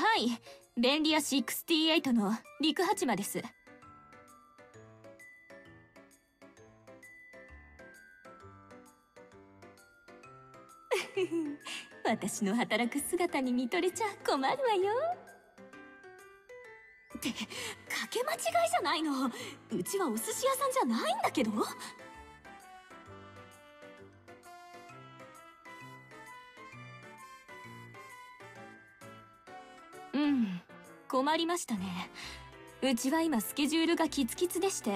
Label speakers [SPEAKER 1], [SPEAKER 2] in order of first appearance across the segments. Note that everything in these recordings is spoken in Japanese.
[SPEAKER 1] はい、便利屋68の陸八幡です。私の働く姿に見とれちゃ困るわよ。って、かけ間違いじゃないの。うちはお寿司屋さんじゃないんだけど。うん、困りましたね。うちは今スケジュールがキツキツでして。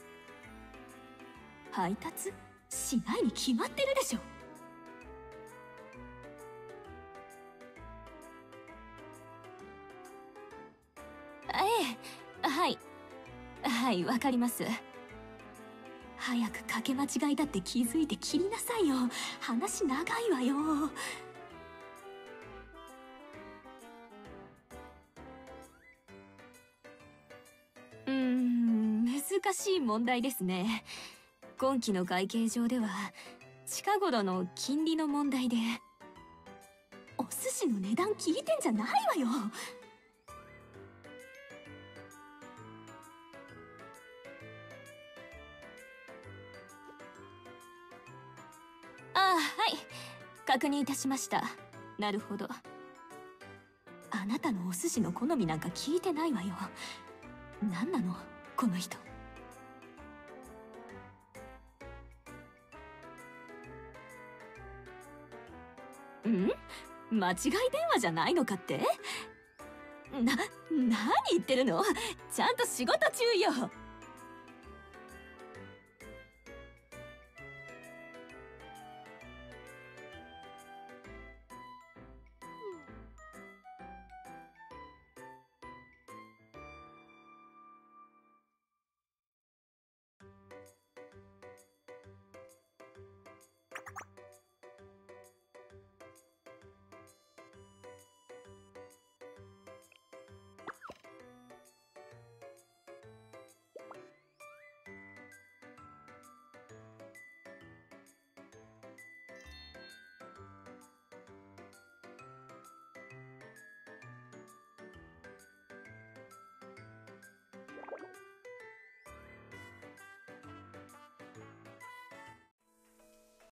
[SPEAKER 1] 配達しないに決まってるでしょ。はい、わかります。早くかけ間違いだって気づいて切りなさいよ。話長いわよ。難しい問題ですね。今期の会計上では近頃の金利の問題で。お寿司の値段聞いてんじゃないわよ。はい、確認いたしました。なるほど。あなたのお寿司の好みなんか聞いてないわよ。何なのこの人。間違い電話じゃないのかって？何言ってるの？ちゃんと仕事中よ。